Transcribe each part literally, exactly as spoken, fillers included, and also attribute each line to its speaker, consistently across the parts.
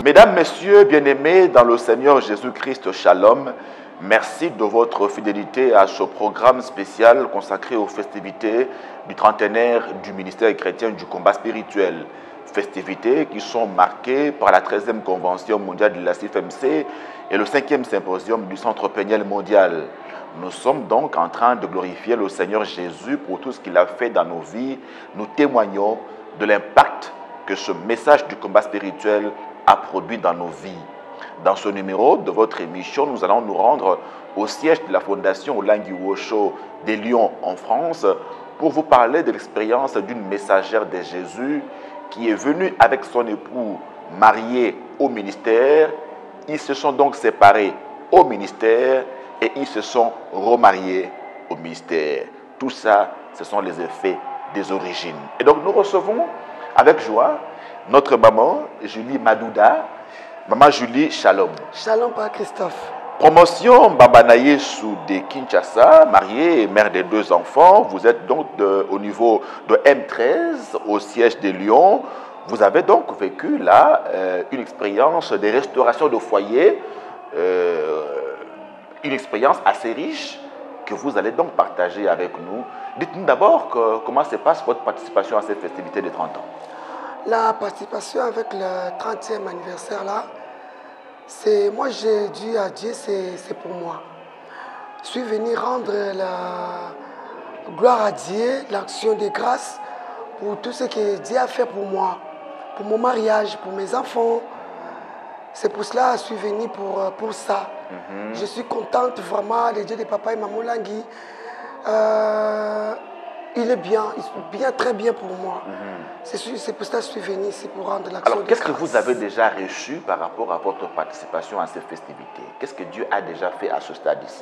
Speaker 1: Mesdames, Messieurs, bien-aimés dans le Seigneur Jésus-Christ, Shalom, merci de votre fidélité à ce programme spécial consacré aux festivités du trentenaire du ministère chrétien du combat spirituel. Festivités qui sont marquées par la treizième Convention mondiale de la C F M C et le cinquième Symposium du Centre Péniel mondial. Nous sommes donc en train de glorifier le Seigneur Jésus pour tout ce qu'il a fait dans nos vies. Nous témoignons de l'impact que ce message du combat spirituel a produit dans nos vies. Dans ce numéro de votre émission, nous allons nous rendre au siège de la Fondation Olengi Wosho des Lyon en France pour vous parler de l'expérience d'une messagère de Jésus qui est venue avec son époux marié au ministère. Ils se sont donc séparés au ministère et ils se sont remariés au ministère. Tout ça, ce sont les effets des origines. Et donc nous recevons avec joie notre maman, Julie Madouda. Maman Julie, shalom.
Speaker 2: Shalom, Père Christophe.
Speaker 1: Promotion Babanaye sous de Kinshasa, mariée et mère de deux enfants. Vous êtes donc de, au niveau de M treize, au siège de Lyon. Vous avez donc vécu là euh, une expérience de restauration de foyer, euh, une expérience assez riche que vous allez donc partager avec nous. Dites-nous d'abord que, comment se passe votre participation à cette festivité de trente ans.
Speaker 2: La participation avec le trentième anniversaire là, c'est moi j'ai dit à Dieu, c'est pour moi. Je suis venu rendre la gloire à Dieu, l'action de grâce pour tout ce que Dieu a fait pour moi, pour mon mariage, pour mes enfants. C'est pour cela que je suis venu pour, pour ça. Mm-hmm. Je suis contente vraiment, le Dieu de papa et maman Olengi. Euh, il est bien, il est bien, très bien pour moi. Mm-hmm. C'est pour ça que je suis venu ici pour rendre l'action.
Speaker 1: Alors, qu'est-ce que vous avez déjà reçu par rapport à votre participation à ces festivités? Qu'est-ce que Dieu a déjà fait à ce stade ici?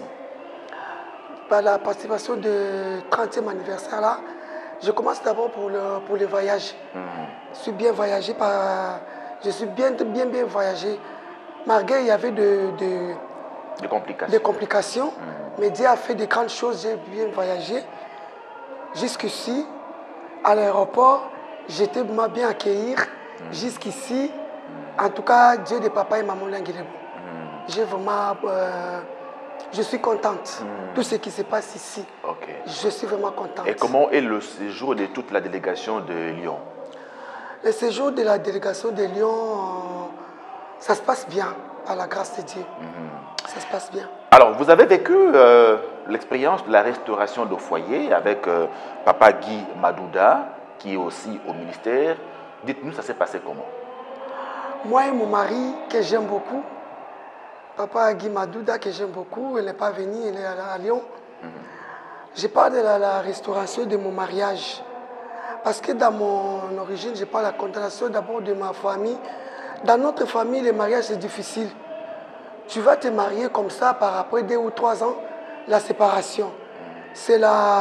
Speaker 2: Par la participation du trentième anniversaire là, je commence d'abord pour le, pour le voyage. Mm-hmm. Je suis bien voyagé par... Je suis bien, bien, bien voyagé. Malgré il y avait de, de,
Speaker 1: des complications,
Speaker 2: des complications mmh. mais Dieu a fait de grandes choses, j'ai bien voyagé. Jusqu'ici, à l'aéroport, j'étais bien accueilli. Mmh. Jusqu'ici, mmh. en tout cas, Dieu de papa et maman Olengi. Mmh. J'ai vraiment... Euh, je suis contente. Mmh. Tout ce qui se passe ici, okay. Je suis vraiment contente.
Speaker 1: Et comment est le séjour de toute la délégation de Lyon?
Speaker 2: Le séjour de la délégation de Lyon, euh, ça se passe bien, à la grâce de Dieu. Mm-hmm. Ça se passe bien.
Speaker 1: Alors, vous avez vécu euh, l'expérience de la restauration de foyer avec euh, Papa Guy Madouda, qui est aussi au ministère. Dites-nous, ça s'est passé comment?
Speaker 2: Moi et mon mari, que j'aime beaucoup, Papa Guy Madouda, que j'aime beaucoup, il n'est pas venu, il est à Lyon. Mm-hmm. Je parle de la, la restauration de mon mariage. Parce que dans mon origine, je parle de la condamnation d'abord de ma famille. Dans notre famille, le mariage, c'est difficile. Tu vas te marier comme ça, par après deux ou trois ans, la séparation. C'est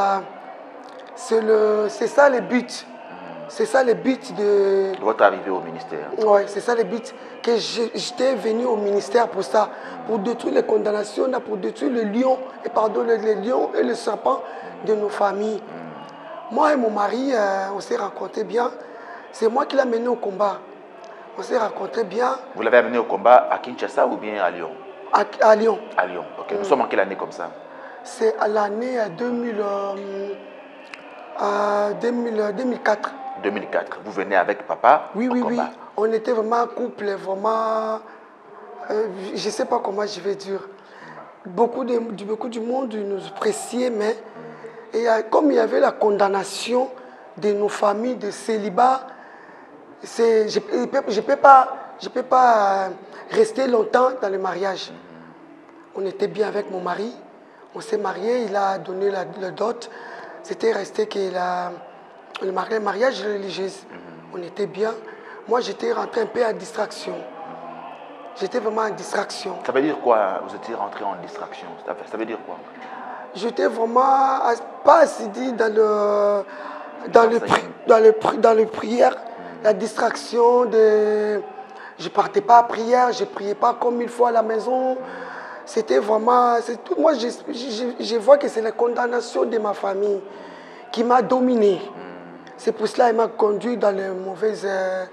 Speaker 2: ça le but. C'est ça le but de...
Speaker 1: De votre arrivée au ministère.
Speaker 2: Oui, c'est ça le but. Que j'étais venu au ministère pour ça. Pour détruire les condamnations, pour détruire le lion, et pardon, le, le lion et le serpent de nos familles. Moi et mon mari, euh, on s'est rencontrés bien. C'est moi qui l'ai amené au combat. On s'est rencontrés bien.
Speaker 1: Vous l'avez amené au combat à Kinshasa ou bien à Lyon?
Speaker 2: À, à Lyon.
Speaker 1: À Lyon, ok. Nous mmh. sommes en quelle année comme ça?
Speaker 2: C'est à l'année deux mille, euh, deux mille, deux mille quatre.
Speaker 1: deux mille quatre. Vous venez avec papa?
Speaker 2: Oui, oui,
Speaker 1: combat.
Speaker 2: oui. On était vraiment un couple, vraiment... Euh, je ne sais pas comment je vais dire. Beaucoup de, beaucoup du monde nous appréciait, mais... Et comme il y avait la condamnation de nos familles de célibat, je ne peux, je peux pas, je peux pas rester longtemps dans le mariage. On était bien avec mon mari, on s'est mariés, il a donné la, le dot. C'était resté que la, le mariage religieux. On était bien. Moi, j'étais rentré un peu en distraction. J'étais vraiment en distraction.
Speaker 1: Ça veut dire quoi? Vous étiez rentré en distraction? Ça veut dire quoi?
Speaker 2: J'étais vraiment pas assidue dans le dans le dans le dans le prière, mmh. la distraction de je partais pas à prière, je priais pas comme il faut à la maison. C'était vraiment c'est tout. Moi je, je, je vois que c'est la condamnation de ma famille qui m'a dominé. Mmh. C'est pour cela qu'il m'a conduit dans les mauvaises euh,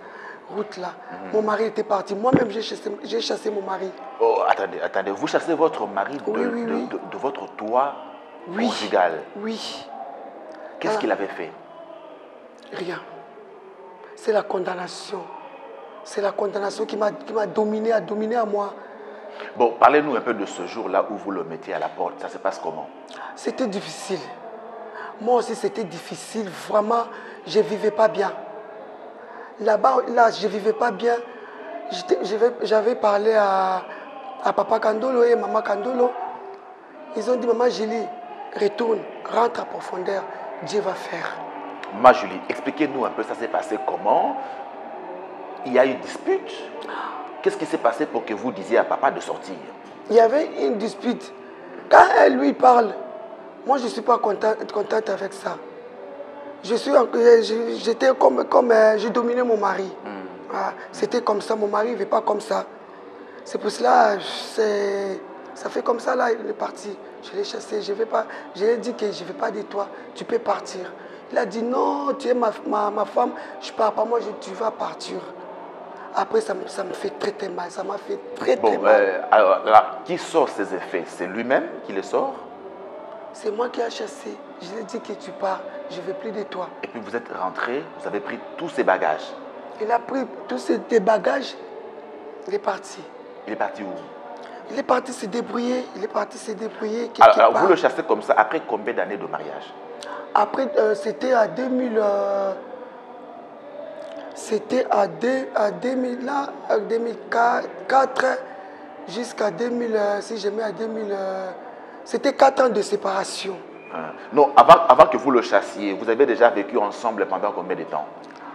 Speaker 2: route là. Mm-hmm. Mon mari était parti. Moi-même, j'ai chassé, j'ai chassé mon mari.
Speaker 1: Oh, attendez, attendez. Vous chassez votre mari de,
Speaker 2: oui, oui,
Speaker 1: de,
Speaker 2: oui.
Speaker 1: de, de votre toit
Speaker 2: oui.
Speaker 1: conjugal.
Speaker 2: Oui.
Speaker 1: Qu'est-ce
Speaker 2: ah.
Speaker 1: qu'il avait fait?
Speaker 2: Rien. C'est la condamnation. C'est la condamnation qui m'a qui m'a dominé, a dominé à moi.
Speaker 1: Bon, parlez-nous un peu de ce jour-là où vous le mettiez à la porte. Ça se passe comment? C'était
Speaker 2: difficile. Moi aussi, c'était difficile. Vraiment, je ne vivais pas bien. Là-bas, là, je ne vivais pas bien. J'avais parlé à, à Papa Kandolo et Maman Kandolo. Ils ont dit, Maman Julie, retourne, rentre à profondeur. Dieu va faire.
Speaker 1: Maman Julie, expliquez-nous un peu, ça s'est passé comment? Il y a eu une dispute. Qu'est-ce qui s'est passé pour que vous disiez à papa de sortir?
Speaker 2: Il y avait une dispute. Quand elle lui parle, moi je ne suis pas contente, contente avec ça. Je suis, j'étais comme, comme euh, j'ai dominé mon mari. Mm. Ah, c'était comme ça, mon mari ne veut pas comme ça. C'est pour cela, ça fait comme ça, là, il est parti. Je l'ai chassé, je vais pas, je lui ai dit que je ne vais pas de toi, tu peux partir. Il a dit non, tu es ma, ma, ma femme, je ne pars pas, moi je, tu vas partir. Après, ça, ça me fait très très mal, ça m'a fait très
Speaker 1: bon,
Speaker 2: très mal.
Speaker 1: Euh, alors là, qui sort ces effets? C'est lui-même qui les sort?
Speaker 2: C'est moi qui ai chassé. Je lui ai dit que tu pars, je ne veux plus de toi.
Speaker 1: Et puis vous êtes rentré, vous avez pris tous ses bagages?
Speaker 2: Il a pris tous ses bagages, il est parti.
Speaker 1: Il est parti où?
Speaker 2: Il est parti se débrouiller, il est parti se débrouiller.
Speaker 1: Alors, alors vous le chassez comme ça, après combien d'années de mariage?
Speaker 2: Après, euh, c'était à deux mille... Euh, C'était à, à deux mille, là, deux mille quatre jusqu'à deux mille, si je mets à deux mille, c'était quatre ans de séparation.
Speaker 1: Hein. Non, avant, avant que vous le chassiez, vous avez déjà vécu ensemble pendant combien de temps?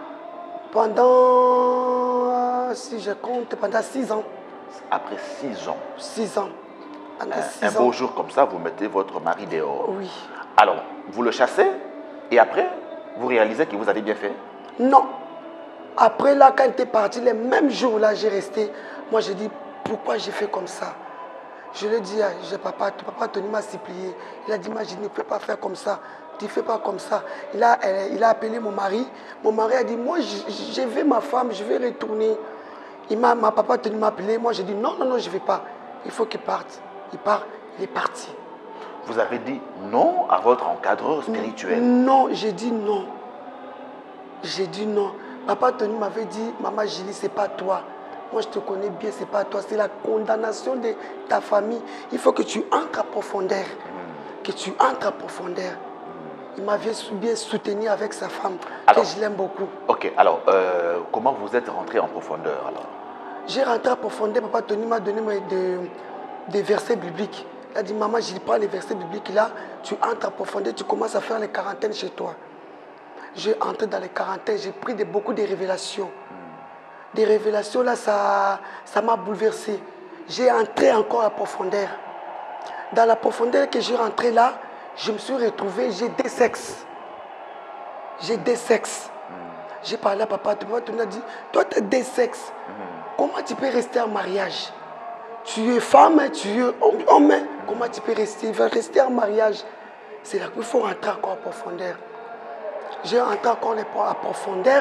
Speaker 2: Pendant, si je compte, pendant six ans.
Speaker 1: Après six ans?
Speaker 2: Six ans.
Speaker 1: Un, six un beau ans. jour comme ça, vous mettez votre mari dehors.
Speaker 2: Oui.
Speaker 1: Alors, vous le chassez et après, vous réalisez que vous avez bien fait?
Speaker 2: Non. Après, là, quand il était parti, les mêmes jours, là, j'ai resté. Moi, j'ai dit, pourquoi j'ai fait comme ça? Je lui ai dit, je, papa, ton papa Tony m'a supplié. Il a dit, moi, je ne peux pas faire comme ça. Tu ne fais pas comme ça. Il a, il a appelé mon mari. Mon mari a dit, moi, je, je vais ma femme, je vais retourner. Il m'a, ma papa Tony m'a appelé. Moi, j'ai dit, non, non, non, je ne vais pas. Il faut qu'il parte. Il part, il est parti.
Speaker 1: Vous avez dit non à votre encadreur spirituel?
Speaker 2: Non, j'ai dit non. J'ai dit non. Papa Tony m'avait dit, Maman Julie, ce n'est pas toi. Moi, je te connais bien, ce n'est pas toi. C'est la condamnation de ta famille. Il faut que tu entres à profondeur. Mm. Que tu entres à profondeur. Mm. Il m'avait bien soutenu avec sa femme, alors, que je l'aime beaucoup.
Speaker 1: Ok, alors, euh, comment vous êtes rentré en profondeur alors?
Speaker 2: J'ai rentré en profondeur. Papa Tony m'a donné des, des versets bibliques. Il a dit, Maman, je prends les versets bibliques là. Tu entres en profondeur, tu commences à faire les quarantaines chez toi. J'ai entré dans les quarantaines, j'ai pris de, beaucoup de révélations. Des révélations, là, ça ça m'a bouleversé. J'ai entré encore à profondeur. Dans la profondeur que j'ai rentré là, je me suis retrouvé, j'ai des sexes. J'ai des sexes. Mm. J'ai parlé à papa, papa tu m'as dit, toi, tu as des sexes. Mm. Comment tu peux rester en mariage? Tu es femme, tu es homme. Mm. Comment tu peux rester, rester en mariage? C'est là qu'il faut rentrer encore à profondeur. J'ai entré encore à profondeur.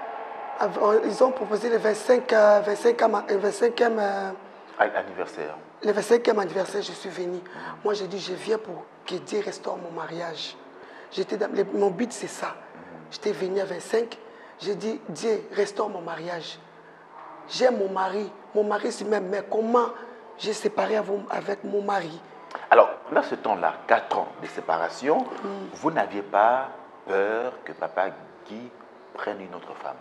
Speaker 2: Ils ont proposé le vingt-cinquième, vingt-cinquième
Speaker 1: anniversaire.
Speaker 2: Le vingt-cinquième anniversaire, je suis venu. Mmh. Moi, j'ai dit, je viens pour que Dieu restaure mon mariage. Dans, le, mon but, c'est ça. Mmh. J'étais venu à vingt-cinq. J'ai dit, Dieu, restaure mon mariage. J'aime mon mari. Mon mari, c'est même, mais comment j'ai séparé avec mon mari?
Speaker 1: Alors, dans ce temps-là, quatre ans de séparation, mmh. vous n'aviez pas peur que papa Guy prenne une autre femme?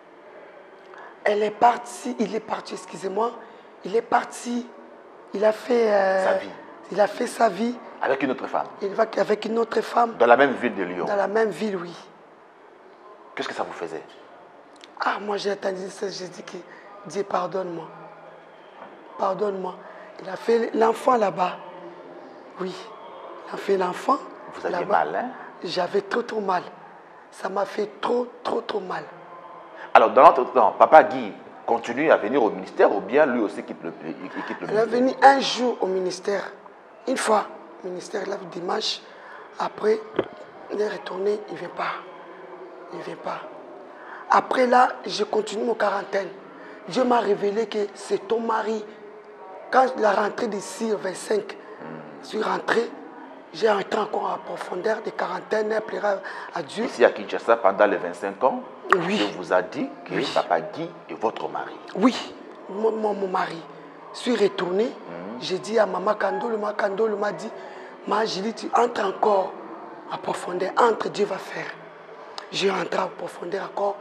Speaker 2: Elle est partie, il est parti, excusez-moi, il est parti, il a fait euh,
Speaker 1: sa vie.
Speaker 2: Il a fait sa vie.
Speaker 1: Avec une autre femme?
Speaker 2: Il va avec une autre femme.
Speaker 1: Dans la même ville de Lyon?
Speaker 2: Dans la même ville, oui.
Speaker 1: Qu'est-ce que ça vous faisait?
Speaker 2: Ah, moi j'ai attendu ça, j'ai dit que Dieu pardonne-moi. Pardonne-moi. Il a fait l'enfant là-bas. Oui, il a fait l'enfant.
Speaker 1: Vous aviez mal, hein?
Speaker 2: J'avais trop, trop mal. Ça m'a fait trop, trop, trop mal.
Speaker 1: Alors, dans notre temps, papa Guy continue à venir au ministère ou bien lui aussi quitte le, il quitte le
Speaker 2: il
Speaker 1: ministère?
Speaker 2: Il est venu un jour au ministère, une fois. Le ministère, là, dimanche. Après, il est retourné, il ne vient pas. Il ne vient pas. Après là, je continue mon quarantaine. Dieu m'a révélé que c'est ton mari. Quand la rentrée d'ici, vingt-cinq, je suis rentré, j'ai entré encore en profondeur de quarantaine, elle plaira à Dieu.
Speaker 1: Ici à Kinshasa, pendant les vingt-cinq ans,
Speaker 2: Oui.
Speaker 1: Dieu vous a dit que
Speaker 2: Oui.
Speaker 1: Papa Guy est votre mari.
Speaker 2: Oui, mon, mon, mon mari. Je suis retourné, mm-hmm. J'ai dit à maman Kandolo, maman Kandolo m'a dit, ma Julie, tu entres encore en profondeur, entre, Dieu va faire. J'ai entré en profondeur encore.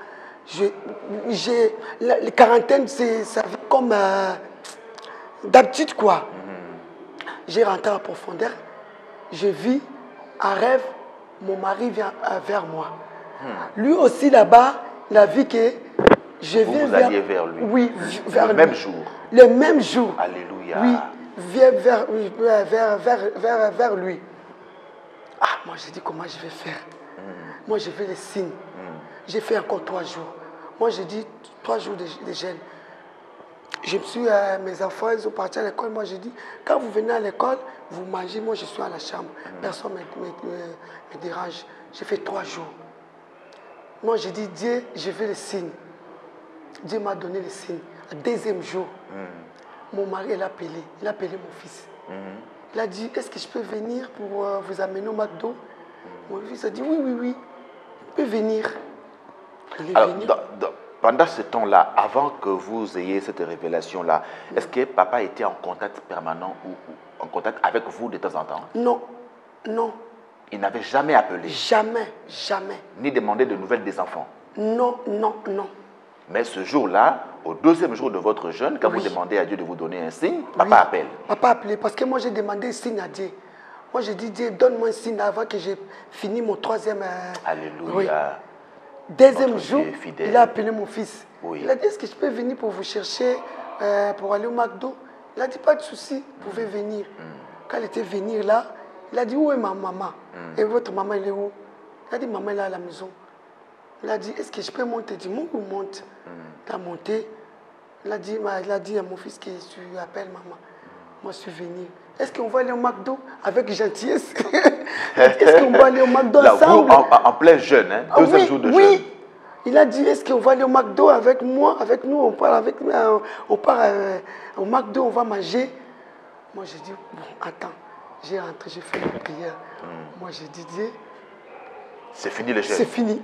Speaker 2: J'ai, la, la quarantaine, c'est, ça vient comme euh, d'habitude quoi. Mm-hmm. J'ai rentré en profondeur. Je vis un rêve, mon mari vient euh, vers moi. Hmm. Lui aussi là-bas, il a vu que je
Speaker 1: vous
Speaker 2: viens
Speaker 1: vous
Speaker 2: vers,
Speaker 1: alliez vers lui.
Speaker 2: Oui, vers
Speaker 1: le
Speaker 2: lui.
Speaker 1: même jour.
Speaker 2: Le même jour.
Speaker 1: Alléluia.
Speaker 2: Oui, viens vers, vers, vers, vers, vers lui. Ah, moi j'ai dit comment je vais faire. Hmm. Moi je fais les signes. Hmm. J'ai fait encore trois jours. Moi j'ai dit trois jours de, de jeûne. Je me suis, euh, mes enfants, ils sont partis à l'école. Moi, j'ai dit, quand vous venez à l'école, vous mangez. Moi, je suis à la chambre. Mmh. Personne ne me, me, me dérange. J'ai fait trois jours. Moi, j'ai dit, Dieu, je veux les signes. Dieu m'a donné les signes. Le deuxième jour, mmh. mon mari, il a appelé. Il a appelé mon fils. Mmh. Il a dit, est-ce que je peux venir pour euh, vous amener au McDo? Mmh. Mon fils a dit, oui, oui, oui. Je peux venir. Il est
Speaker 1: Alors,
Speaker 2: venu.
Speaker 1: Dans, dans, pendant ce temps-là, avant que vous ayez cette révélation-là, mmh. est-ce que papa était en contact permanent ou, ou en contact avec vous de temps en temps?
Speaker 2: Non, non.
Speaker 1: Il n'avait jamais appelé?
Speaker 2: Jamais, jamais.
Speaker 1: Ni demandé de nouvelles des enfants?
Speaker 2: Non, non, non.
Speaker 1: Mais ce jour-là, au deuxième jour de votre jeûne, quand oui. vous demandez à Dieu de vous donner un signe, papa
Speaker 2: oui.
Speaker 1: appelle.
Speaker 2: Papa appelé, parce que moi j'ai demandé un signe à Dieu. Moi j'ai dit, Dieu, donne-moi un signe avant que j'ai fini mon troisième... Euh...
Speaker 1: Alléluia.
Speaker 2: Oui. Deuxième
Speaker 1: Notre
Speaker 2: jour, il a appelé mon fils. Oui. Il a dit, est-ce que je peux venir pour vous chercher, euh, pour aller au McDo? Il a dit, pas de souci, vous pouvez mm. venir. Mm. Quand il était venu là, il a dit, où est ma maman? Mm. Et votre maman, elle est où? Il a dit, maman, elle est à la maison. Il a dit, est-ce que je peux monter? Il a dit, monte ou monte? Mm. Il a monté. Il a dit, il a dit à mon fils que tu appelles maman. Mm. Moi, je suis venu. Est-ce qu'on va aller au McDo avec gentillesse? Est-ce qu'on va aller au McDo
Speaker 1: là,
Speaker 2: ensemble?
Speaker 1: Vous, en, en plein jeûne, hein? Deuxième
Speaker 2: oui,
Speaker 1: jour de
Speaker 2: oui.
Speaker 1: jeûne.
Speaker 2: Il a dit, est-ce qu'on va aller au McDo avec moi? Avec nous, on part, avec, euh, on part euh, au McDo, on va manger. Moi, j'ai dit, bon, attends. J'ai rentré, j'ai fait une prière. Mm. Moi, j'ai dit, Dieu,
Speaker 1: c'est fini le jeûne.
Speaker 2: C'est fini.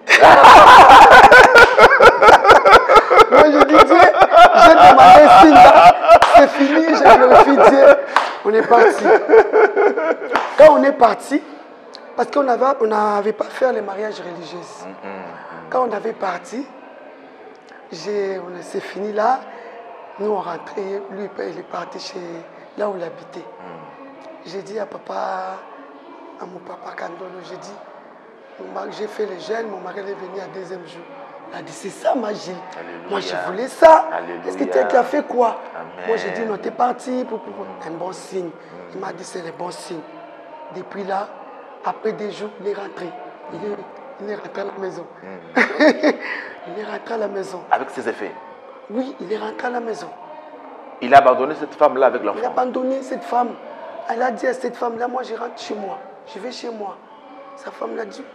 Speaker 2: Moi, j'ai dit, Dieu, j'ai demandé un signe là. C'est fini, j'ai glorifié Dieu. On est parti. Quand on est parti, parce qu'on n'avait on n'avait pas fait les mariages religieux. Mm, mm, mm. Quand on avait parti, c'est fini là. Nous, on rentrait. Lui, il est parti chez là où il habitait. Mm. J'ai dit à papa, à mon papa Kandolo, j'ai dit, j'ai fait le jeûne, mon mari est venu à deuxième jour. Il a dit, c'est ça ma Gilles. Moi, je voulais ça. Est-ce que tu as fait quoi? Amen. Moi, j'ai dit, non, tu es parti pour, pour, pour un bon signe. Mm. Il m'a dit, c'est le bon signe. Depuis là, après des jours, il est rentré. Il est, il est rentré à la maison. Mm. Il est rentré à la maison.
Speaker 1: Avec ses effets?
Speaker 2: Oui, il est rentré à la maison.
Speaker 1: Il a abandonné cette femme-là avec l'enfant?
Speaker 2: Il a abandonné cette femme. Elle a dit à cette femme-là, moi, je rentre chez moi. Je vais chez moi. Sa femme l'a dit,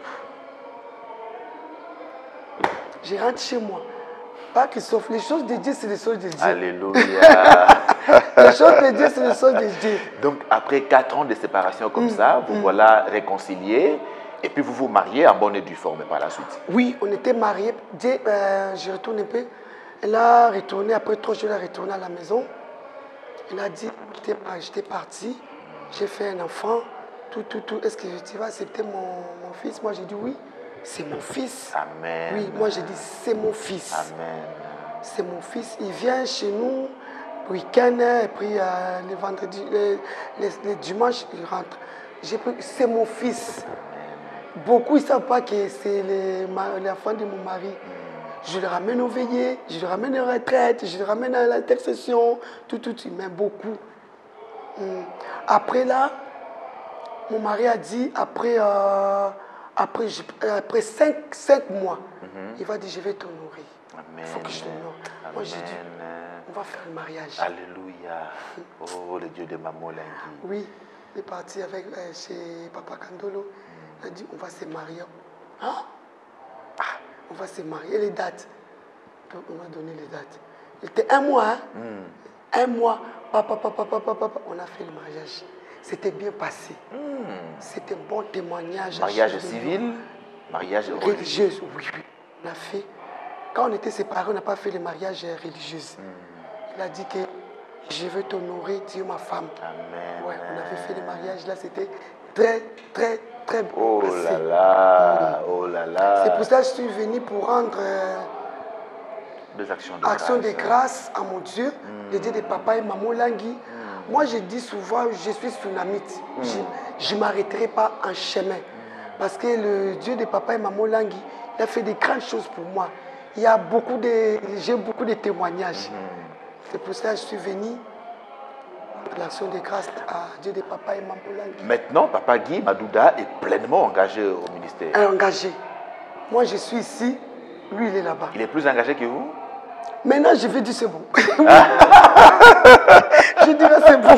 Speaker 2: je rentre chez moi. Pas que sauf les choses de Dieu, c'est les choses de Dieu.
Speaker 1: Alléluia.
Speaker 2: Les choses de Dieu, c'est les choses de Dieu.
Speaker 1: Donc, après quatre ans de séparation comme mmh, ça, vous mmh. voilà réconciliés et puis vous vous mariez en bonne et due forme par la suite.
Speaker 2: Oui, on était mariés. Dieu, euh, je retourne un peu. Elle a retourné, après trois jours, elle a retourné à la maison. Elle a dit, j'étais partie, j'ai fait un enfant, tout, tout, tout. Est-ce que tu vas accepter mon, mon fils? Moi, j'ai dit oui. C'est mon fils.
Speaker 1: Amen.
Speaker 2: Oui, moi j'ai dit c'est mon fils.
Speaker 1: Amen.
Speaker 2: C'est mon fils. Il vient chez nous le week-end et puis euh, les vendredis, les, les, les dimanches, il rentre. C'est mon fils. Amen. Beaucoup ne savent pas que c'est l'enfant de mon mari. Mm. Je le ramène au veillées, je le ramène en retraite, je le ramène à l'intercession, tout, tout, tout, mais beaucoup. Mm. Après là, mon mari a dit, après... Euh, Après, je, après cinq, cinq mois, mm-hmm. il va dire, je vais te nourrir. Il faut que je te nourris. Moi, j'ai dit, on va faire le mariage.
Speaker 1: Alléluia. Oh, le Dieu de Maman Lingui.
Speaker 2: Oui, il est parti avec, euh, chez Papa Kandolo. Mm. Il a dit, on va se marier. Hein? Ah, on va se marier. Et les dates? Donc, on m'a donné les dates. C'était un mois, hein? Mm. Un mois, papa, papa, papa, papa, on a fait le mariage. C'était bien passé. Mm. C'était un bon témoignage.
Speaker 1: Mariage civil, mariage religieux.
Speaker 2: Religieux, oui, oui. On a fait. Quand on était séparés, on n'a pas fait le mariage religieux. Mm. Il a dit que je veux t'honorer, Dieu, ma femme.
Speaker 1: Amen.
Speaker 2: Ouais, on avait fait le mariage là, c'était très, très, très bon.
Speaker 1: Oh là là, mm. oh là là.
Speaker 2: C'est pour ça que je suis venu pour rendre euh,
Speaker 1: des actions de
Speaker 2: action
Speaker 1: grâce,
Speaker 2: de grâce à mon Dieu, mm. le Dieu de papa et maman Langui. Mm. Moi, je dis souvent, je suis tsunamite. Mm. Je ne m'arrêterai pas en chemin. Mm. Parce que le Dieu de papa et maman Langui, il a fait des grandes choses pour moi. Il y a beaucoup de, j'ai beaucoup de témoignages. Mm. C'est pour ça que je suis venu l'action de grâce à Dieu de papa et maman Langui.
Speaker 1: Maintenant, Papa Guy Madouda est pleinement engagé au ministère.
Speaker 2: Engagé. Moi, je suis ici, lui, il est là-bas.
Speaker 1: Il est plus engagé que vous?
Speaker 2: Maintenant, je vais dire c'est bon. Je dirais c'est bon.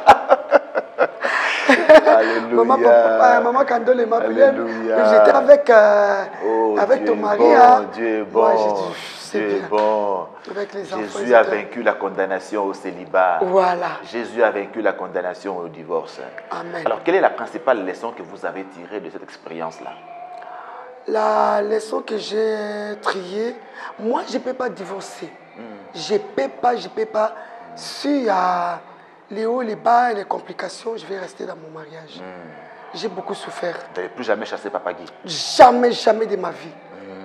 Speaker 1: Alléluia.
Speaker 2: Maman, papa, maman Kandole m'a appelé. J'étais avec, euh,
Speaker 1: oh,
Speaker 2: avec
Speaker 1: Dieu
Speaker 2: ton mari.
Speaker 1: Bon,
Speaker 2: hein.
Speaker 1: Dieu est bon.
Speaker 2: Ouais, dit,
Speaker 1: Dieu
Speaker 2: bien.
Speaker 1: est bon.
Speaker 2: Avec les enfants,
Speaker 1: Jésus a vaincu la condamnation au célibat.
Speaker 2: Voilà.
Speaker 1: Jésus a vaincu la condamnation au divorce.
Speaker 2: Amen.
Speaker 1: Alors, quelle est la principale leçon que vous avez tirée de cette expérience-là?
Speaker 2: La leçon que j'ai triée, moi, je ne peux pas divorcer. Mm. Je ne peux pas, je ne peux pas. Mm. S'il y a les hauts, les bas, les complications, je vais rester dans mon mariage. Mm. J'ai beaucoup souffert.
Speaker 1: Vous n'avez plus jamais chassé Papa Guy?
Speaker 2: Jamais, jamais de ma vie.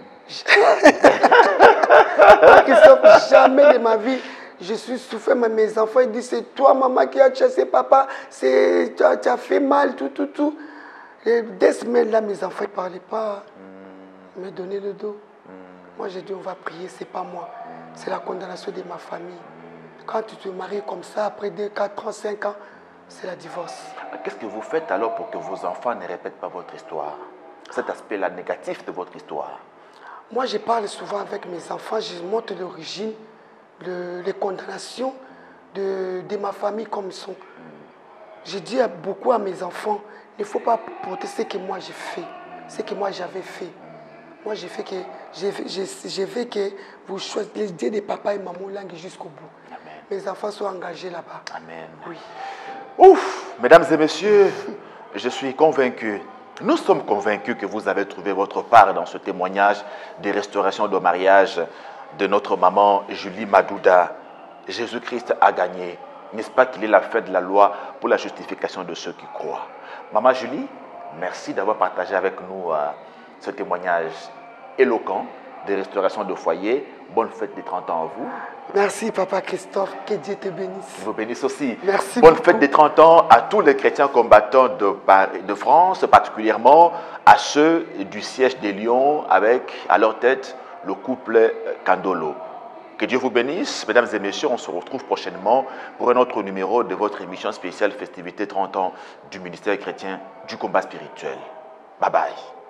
Speaker 2: Christophe, jamais de ma vie. Je suis souffert, mais mes enfants ils disent c'est toi, maman, qui a chassé papa. Tu as, tu as fait mal, tout, tout, tout. Et des semaines là, mes enfants ne parlaient pas. Mm. Me donnaient le dos. Mm. Moi, j'ai dit on va prier, c'est pas moi. Mm. C'est la condamnation de ma famille. Mm. Quand tu te maries comme ça, après deux, quatre ans, cinq ans, c'est la divorce.
Speaker 1: Qu'est-ce que vous faites alors pour que vos enfants ne répètent pas votre histoire? Cet aspect-là négatif de votre histoire? Moi,
Speaker 2: je parle souvent avec mes enfants, je montre l'origine, le, les condamnations de, de ma famille comme ils sont. Mm. Je dis beaucoup à mes enfants, il ne faut pas porter ce que moi j'ai fait, ce que moi j'avais fait. Mm. Moi, j'ai fait que, j'ai fait que vous choisissez les dieux de papa et maman Langui jusqu'au bout. Amen. Mes enfants sont engagés là-bas.
Speaker 1: Amen.
Speaker 2: Oui.
Speaker 1: Ouf, mesdames et messieurs, je suis convaincu. Nous sommes convaincus que vous avez trouvé votre part dans ce témoignage de restauration de mariage de notre maman Julie Madouda. Jésus-Christ a gagné. N'est-ce pas qu'il est la fin de la loi pour la justification de ceux qui croient? Maman Julie, merci d'avoir partagé avec nous euh, ce témoignage éloquent de restauration de foyer. Bonne fête des trente ans à vous.
Speaker 2: Merci, Papa Christophe. Que Dieu te bénisse.
Speaker 1: Qu'il vous bénisse aussi.
Speaker 2: Merci
Speaker 1: Bonne
Speaker 2: beaucoup.
Speaker 1: fête des trente ans à tous les chrétiens combattants de, de France, particulièrement à ceux du siège des Lions, avec à leur tête le couple Kandolo. Que Dieu vous bénisse. Mesdames et messieurs, on se retrouve prochainement pour un autre numéro de votre émission spéciale Festivité trente ans du ministère chrétien du combat spirituel. Bye bye.